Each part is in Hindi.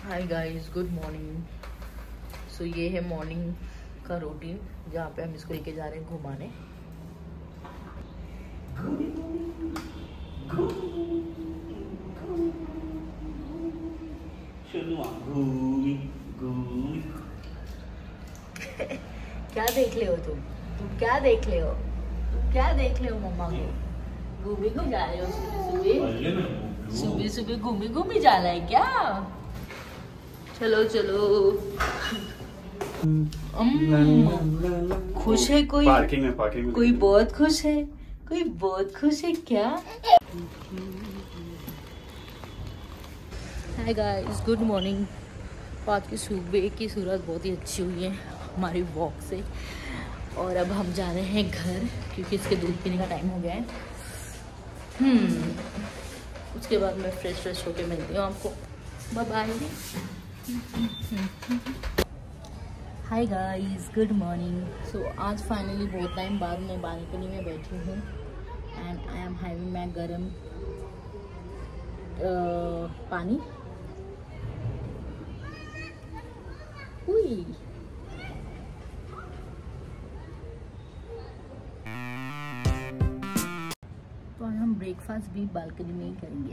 हाय गाइस, गुड मॉर्निंग। सो ये है मॉर्निंग का रूटीन जहाँ पे हम इसको लेके जा रहे हैं घुमाने। क्या देख ले हो तुम क्या देख ले हो? क्या देख ले हो मम्मा को? घूमी को जा रहे हो सुबह सुबह घूमी जा रहा है क्या? चलो चलो। खुश है कोई? पार्किंग में कोई बहुत खुश है, कोई बहुत खुश है क्या? Hi guys, good morning. आज की सुबह की सूरत बहुत ही अच्छी हुई है हमारी वॉक से। और अब हम जा रहे हैं घर क्योंकि इसके दूध पीने का टाइम हो गया है। उसके बाद मैं फ्रेश होके मिलती हूँ आपको। Bye bye. Hi guys, good morning. So आज फाइनली बहुत टाइम बाद मैं बालकनी में बैठी हूँ and I am having my गरम पानी। हुई तो आज हम ब्रेकफास्ट भी बालकनी में ही करेंगे।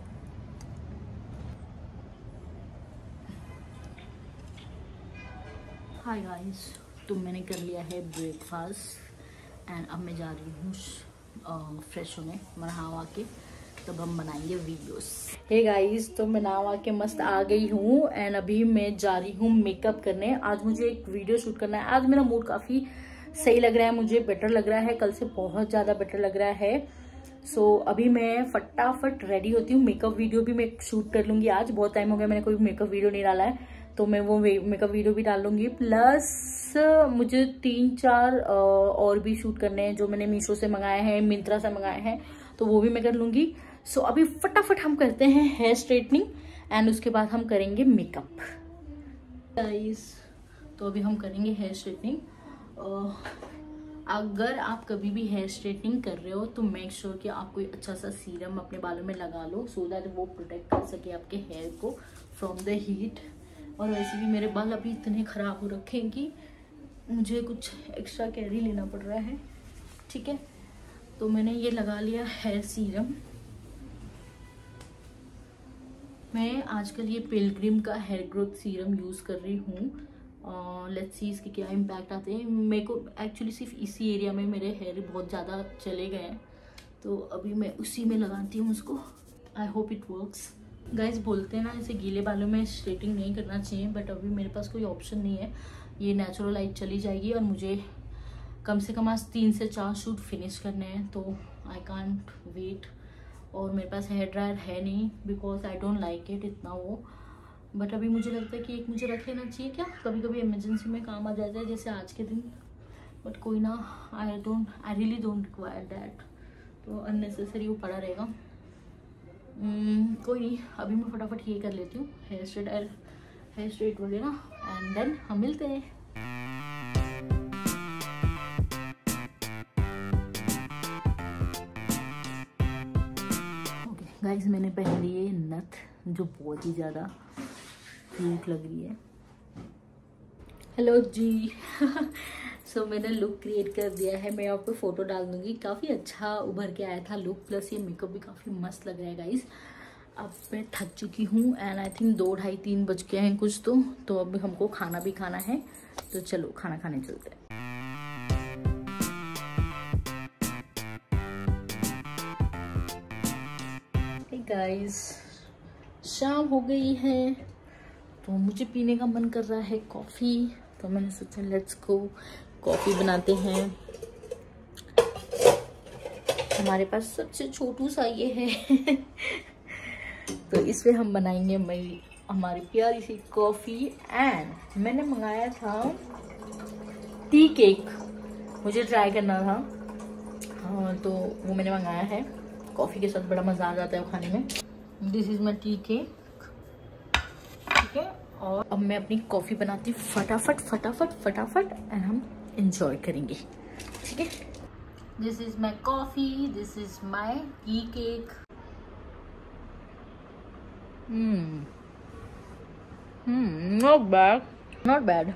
हाय गाइस, तो मैंने कर लिया है ब्रेकफास्ट एंड अब मैं जा रही हूँ फ्रेश होने नहा के, तब हम बनाएंगे वीडियोस। हे गाइस, तो मैं नहा के मस्त आ गई हूँ एंड अभी मैं जा रही हूँ मेकअप करने। आज मुझे एक वीडियो शूट करना है। आज मेरा मूड काफ़ी सही लग रहा है, मुझे बेटर लग रहा है, कल से बहुत ज़्यादा बेटर लग रहा है। सो अभी मैं फटाफट रेडी होती हूँ। मेकअप वीडियो भी मैं शूट कर लूँगी। आज बहुत टाइम हो गया मैंने कोई मेकअप वीडियो नहीं डाला है, तो मैं वो मेकअप वीडियो भी डाल लूँगी। प्लस मुझे 3-4 और भी शूट करने हैं जो मैंने मीशो से मंगाए हैं, मिंत्रा से मंगाए हैं, तो वो भी मैं कर लूँगी। सो अभी फटाफट हम करते हैं हेयर स्ट्रेटनिंग एंड उसके बाद हम करेंगे मेकअप। गाइस, तो अभी हम करेंगे हेयर स्ट्रेटनिंग। अगर आप कभी भी हेयर स्ट्रेटनिंग कर रहे हो तो मेक श्योर कि आप कोई अच्छा सा सीरम अपने बालों में लगा लो सो दैट वो प्रोटेक्ट कर सके आपके हेयर को फ्रॉम द हीट। और वैसे भी मेरे बाल अभी इतने ख़राब हो रखे हैं कि मुझे कुछ एक्स्ट्रा कैरी लेना पड़ रहा है। ठीक है, तो मैंने ये लगा लिया हेयर सीरम। मैं आजकल ये पिलग्रिम का हेयर ग्रोथ सीरम यूज़ कर रही हूँ। लेट्स सी इसके क्या इम्पैक्ट आते हैं। मेरे को एक्चुअली सिर्फ इसी एरिया में मेरे हेयर बहुत ज़्यादा चले गए हैं, तो अभी मैं उसी में लगाती हूँ उसको। I hope it works. Guys, बोलते हैं ना ऐसे गीले बालों में स्ट्रेटिंग नहीं करना चाहिए, बट अभी मेरे पास कोई ऑप्शन नहीं है। ये नेचुरल लाइट चली जाएगी और मुझे कम से कम आज 3 से 4 शूट फिनिश करने हैं, तो आई कांट वेट। और मेरे पास हेयर ड्रायर है नहीं because I don't like it इतना वो। बट अभी मुझे लगता है कि एक मुझे रख लेना चाहिए, क्या कभी कभी इमरजेंसी में काम आ जाता है, जैसे आज के दिन। बट कोई ना, I really don't require that, तो अननेसेसरी वो पड़ा रहेगा। कोई नहीं, अभी मैं फटाफट ये कर लेती हूँ हेयर स्ट्रेट वगैरह एंड देन हम मिलते हैं। ओके गाइस, मैंने पहन ली है नथ जो बहुत ही ज़्यादा क्यूट लग रही है। हेलो जी। सो मैंने लुक क्रिएट कर दिया है, मैं आपको फोटो डाल दूंगी। काफ़ी अच्छा उभर के आया था लुक, प्लस ये मेकअप भी काफ़ी मस्त लग रहा है गाइस। अब मैं थक चुकी हूँ एंड आई थिंक 2, 2:30, 3 बज गए हैं कुछ, तो अब हमको खाना भी खाना है, तो चलो खाना खाने चलते हैं। हे गाइस, शाम हो गई है तो मुझे पीने का मन कर रहा है कॉफ़ी, तो मैंने सोचा लेट्स गो कॉफ़ी बनाते हैं। हमारे पास सबसे छोटू सा ये है तो इसमें हम बनाएंगे हमारी प्यारी सी कॉफ़ी। एंड मैंने मंगाया था टी केक, मुझे ट्राई करना था। हाँ, तो वो मैंने मंगाया है। कॉफ़ी के साथ बड़ा मज़ा आ जाता है वो खाने में। This is my tea cake. ठीक है, और अब मैं अपनी कॉफ़ी बनाती हूँ फटाफट एंड हम इंजॉय करेंगे। ठीक है, this is my coffee, this is my tea cake. Not bad. Not bad.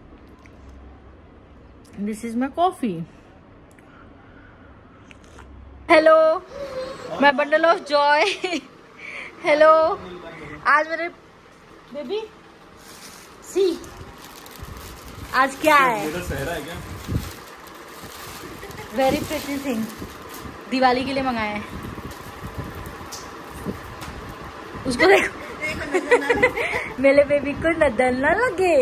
This is my coffee. Hello, my bundle of joy. Hello. आज मेरे बेबी सी आज क्या है? वेरी प्रिटी थिंग दिवाली के लिए मंगाए हैं। उसको देखो मेरे बेबी को नजर ना लगे।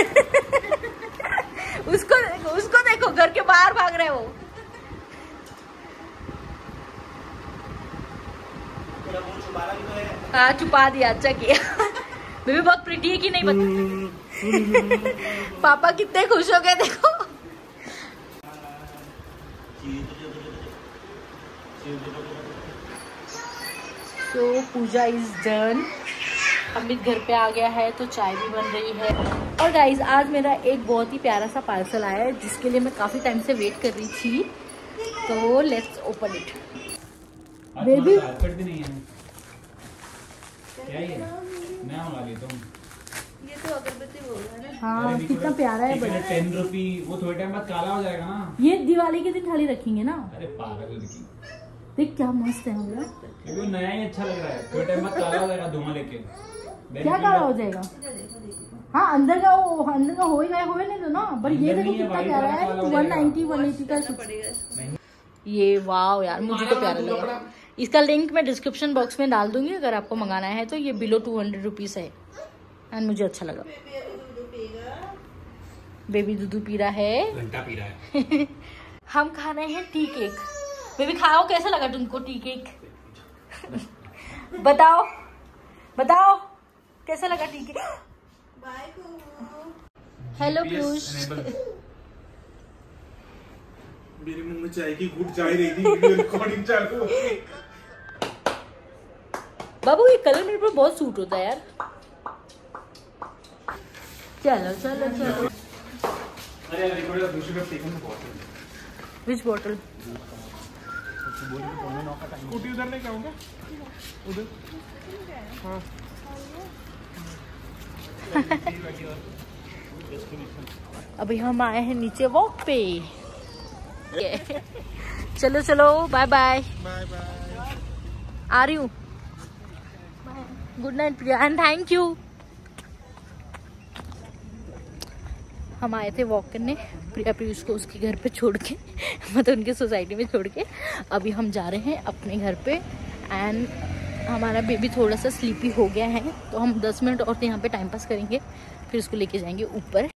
उसको देखो घर के बाहर भाग रहे हो। हाँ छुपा दिया, अच्छा किया। बेबी बहुत प्रिटी है कि नहीं बता। पापा कितने खुश हो गए देखो। So Puja is done. Amit घर पे आ गया है तो चाय भी बन रही है। और गाइज आज मेरा एक बहुत ही प्यारा सा पार्सल आया है जिसके लिए मैं काफी टाइम से वेट कर रही थी। तो लेट्स ओपन इट। बेबी ये तो अगरबत्ती बोल रहा है। हाँ कितना प्यारा है। 10 रुपी वो थोड़े टाइम बाद काला हो जाएगा ना। ये दिवाली के दिन थाली रखेंगे ना। अरे पागल लड़की, देख क्या मस्त है हमारा। वो नया ही अच्छा लग रहा है। थोड़े टाइम बाद काला हो जाएगा धुआं लेके। क्या काला हो जाएगा? हाँ अंदर का हो ही गया, हो नहीं तो ना। बट ये देखो कितना प्यारा है। 190 180 का ये। वाह यार मुझे तो प्यारा लगा। इसका लिंक मैं डिस्क्रिप्शन बॉक्स में डाल दूंगी अगर आपको मंगाना है तो। ये बिलो 200 रुपीज है एंड मुझे अच्छा लगा। बेबी दूध पी रहा है, घंटा पी रहा है। हम खा रहे हैं टी केक। बेबी खाओ, कैसा लगा तुमको टी केक? बताओ बताओ कैसा लगा टी केक? हेलो पीयूष। मेरे मुंह में चाय की घुट जा रही थी। वीडियो रिकॉर्डिंग चालू हो गई। बाबू ये कलर मेरे पर बहुत सूट होता है यार। चलो चलो चलो। अरे रिकॉर्ड दूसरी बार taken bottle. Which bottle? Scooty उधर लेके आऊंगा उधर। हाँ अभी हम आए हैं नीचे वॉक पे। चलो चलो बाय बाय। Bye bye. आ रही हूँ। Good night Priya and thank you. हम आए थे वॉक करने प्रिया पीयूष को उसके घर पे छोड़ के मतलब उनके सोसाइटी में छोड़ के। अभी हम जा रहे हैं अपने घर पे एंड हमारा बेबी थोड़ा सा स्लीपी हो गया है तो हम 10 मिनट और यहाँ पे टाइम पास करेंगे फिर उसको लेके जाएंगे ऊपर।